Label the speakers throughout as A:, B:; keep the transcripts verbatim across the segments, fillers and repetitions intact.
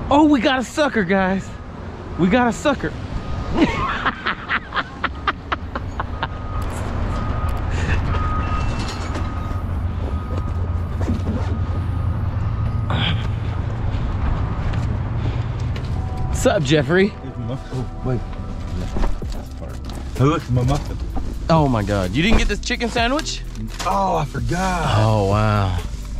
A: Oh, we got a sucker, guys. We got a sucker. What's up, Jeffrey?
B: Oh, wait. Look, my muffin.
A: Oh my God, you didn't get this chicken sandwich?
B: Oh, I forgot.
A: Oh, wow.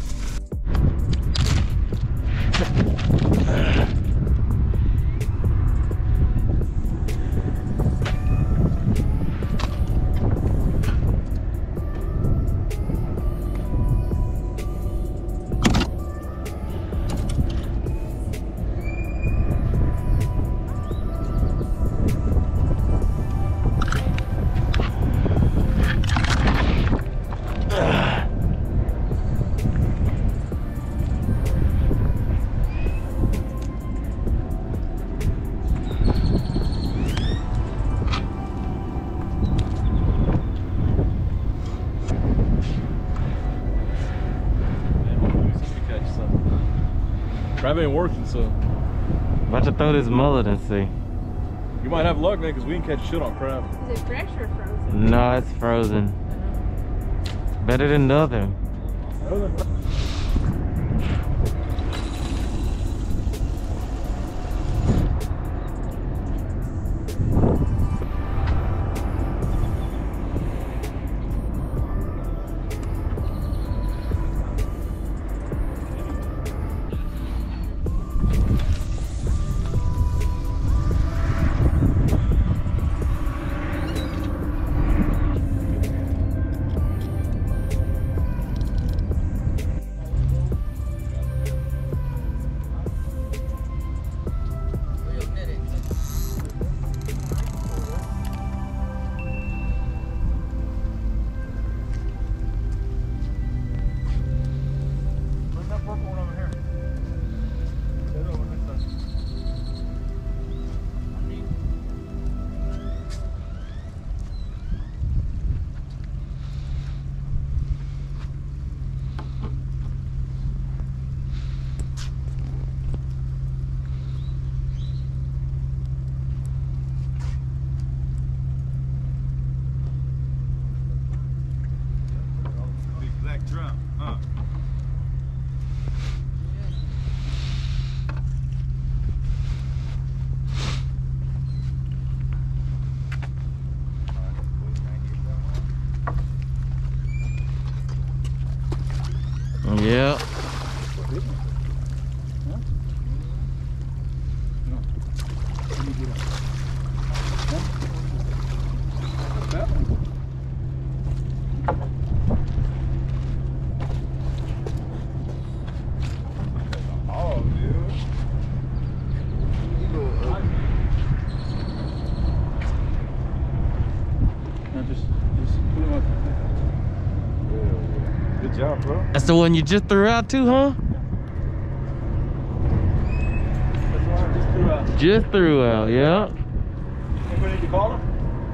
C: Crab ain't working, so.
A: About to throw this mullet and see.
C: You might have luck, man, because we can catch shit on crab.
D: Is it fresh or frozen?
A: No, it's frozen. Better than the other.
B: Drum, huh?
A: Yeah.
B: Good job, bro.
A: That's the one you just threw out too, huh?
B: That's the one I just threw out.
A: Just threw out, yeah.
B: Anybody need to call him?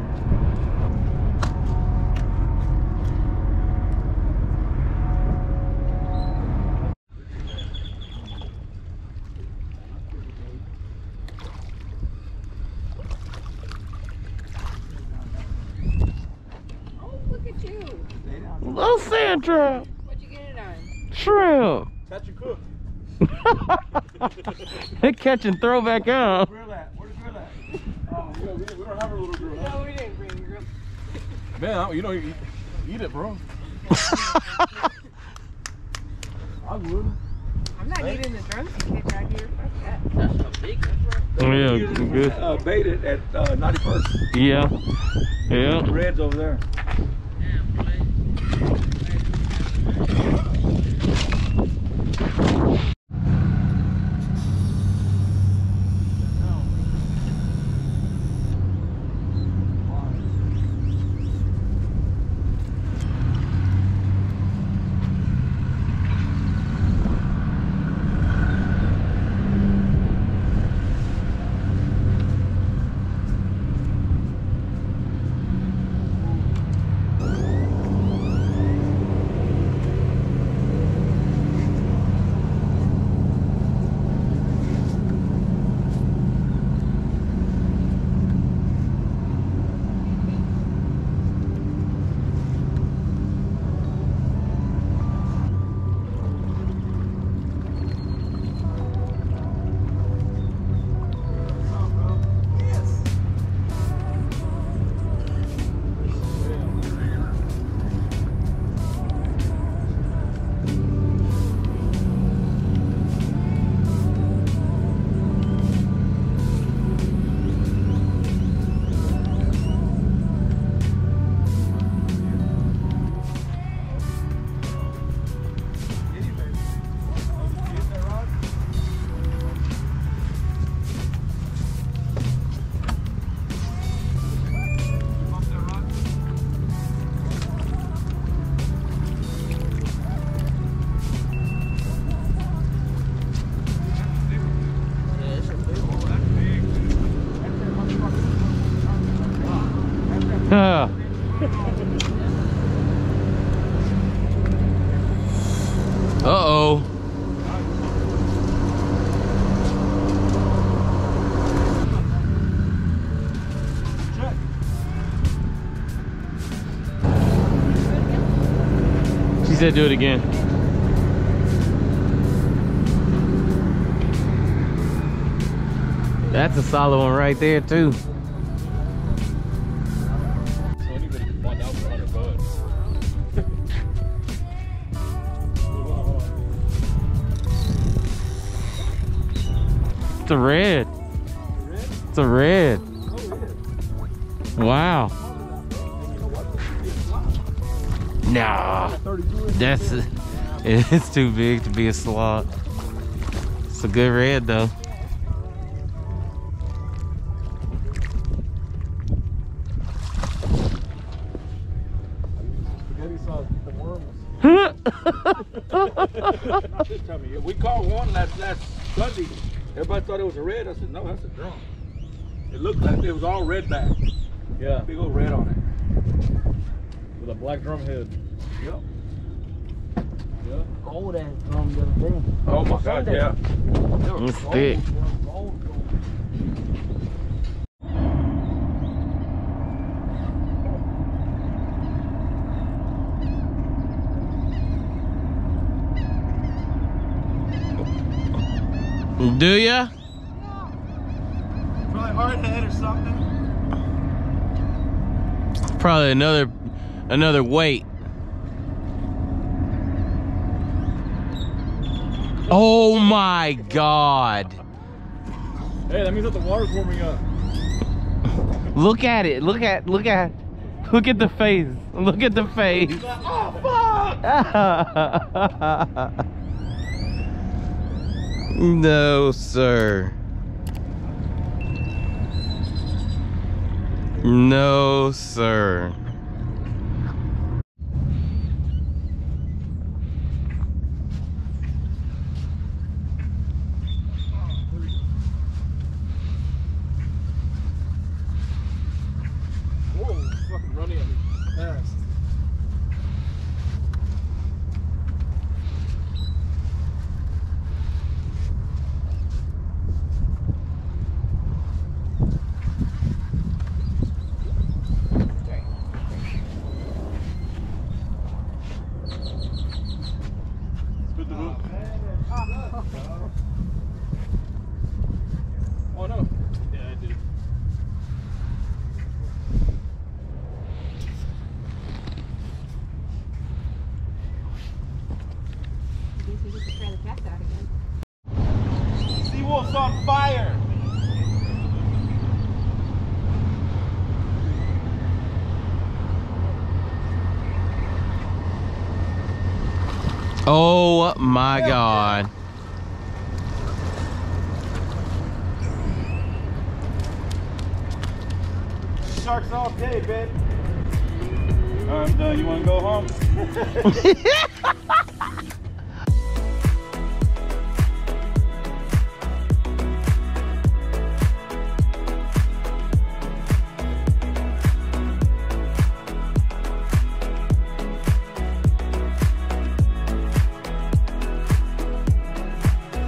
D: Oh, look at you.
A: Little sand trap.
D: What'd you get it on?
A: Shrimp.
B: Catch and cook.
A: They catch and throw back out.
B: Grill at? Where's the grill at? Oh, yeah, we, we don't have a little grill.
D: No, we didn't bring your grill.
C: Man, you know, you eat, eat it, bro.
B: I would.
D: I'm not eating the drumstick right here. Fuck that. That's a big
A: Oh, yeah, good.
B: Uh, baited at uh, ninety-first.
A: Yeah. Yeah.
B: The red's over there.
A: said do it again. That's a solid one right there too.
C: So anybody can find out for a hundred bucks.
A: It's a red. It's a red. Wow. Nah, that's it's too big to be a slot. It's a good red though.
C: Spaghetti sauce for worms.
B: Tell me, we caught one last last Sunday. Everybody thought it was a red. I said, no, that's a drum. It looked like it was all red back.
C: Yeah,
B: Big old red on it.
C: with a black drum head.
B: Yep.
C: Yeah.
E: Gold ass drum the other day.
B: Oh my God, yeah.
A: It's thick.
E: Gold, gold.
A: Do ya?
B: Probably hard head or something.
A: Probably another another weight. Oh my God.
C: Hey, that means that the water's warming up.
A: Look at it. Look at look at look at the face. Look at the face.
B: Oh, fuck!
A: No, sir. No, sir.
C: Whoa, fucking running at me fast. Spit the hook. Oh no. Yeah, I did.
D: Guess we get to try the cats out again.
B: Seawolf's on fire.
A: Oh my God.
B: Sharks all day, babe. All right, I'm done. You want to go home?